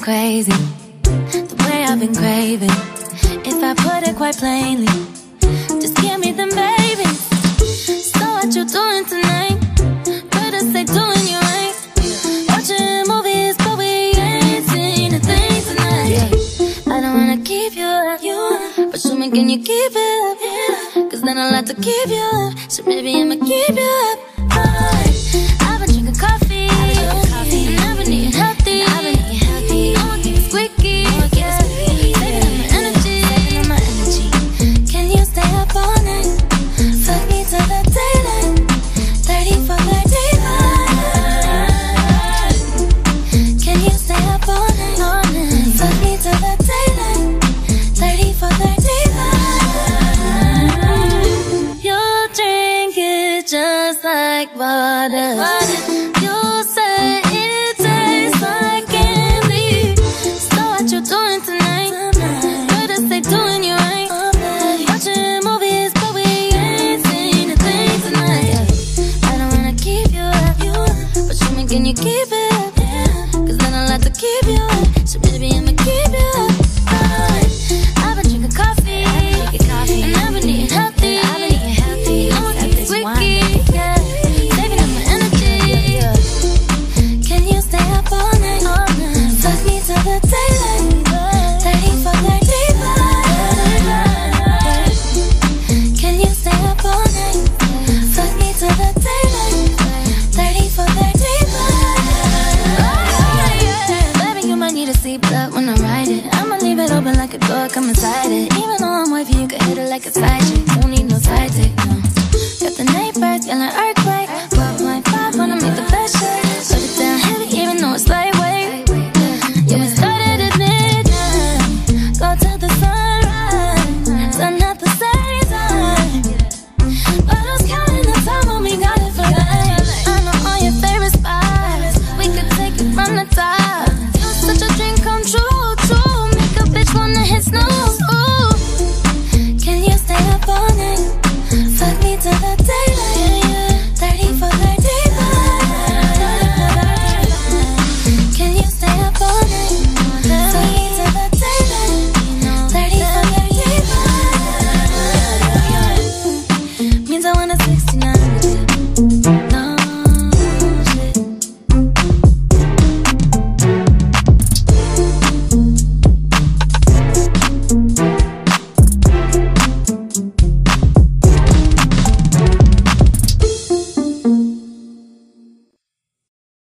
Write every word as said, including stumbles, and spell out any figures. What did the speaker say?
crazy, the way I've been craving. If I put it quite plainly, just give me them babies. So what you doing tonight? Better stay doing you right. Watching movies, but we ain't seen a thing tonight. Yeah. I don't wanna keep you up, but show me, can you keep it up? Yeah. Cause then I'll have to keep you up, so maybe I'ma keep you up. Alright. I've been drinking coffee, and I've been eating healthy. I've been eating healthy. I won't keep it squeaky, yeah. Saving up my energy, saving up my energy. Can you stay up all night? Fuck me till the daylight. Thirty for thirty-five. Can you stay up all night? All night. Fuck me till the daylight. Thirty for thirty-five. You drink it just like water. You say it tastes like candy. So what you doing tonight? Better stay doing you right. Watching movies, but we ain't seen a thing tonight. I don't wanna keep you up, but show me, can you keep it up? Cause then I'll have to keep you up, so baby I'ma keep you up. I've been drinking coffee, and I've been eating healthy. I won't keep it squeaky, yeah. Saving up my energy. Can you stay up all night? Fuck me till the daylight. Thirty for thirty-five. Can you stay up all night? Fuck me till the daylight. Thirty for thirty-five. Baby, you might need a seatbelt when I ride it. I'ma leave it open like a door, come inside it. Even though I'm wavy, you can hit it like a side chick.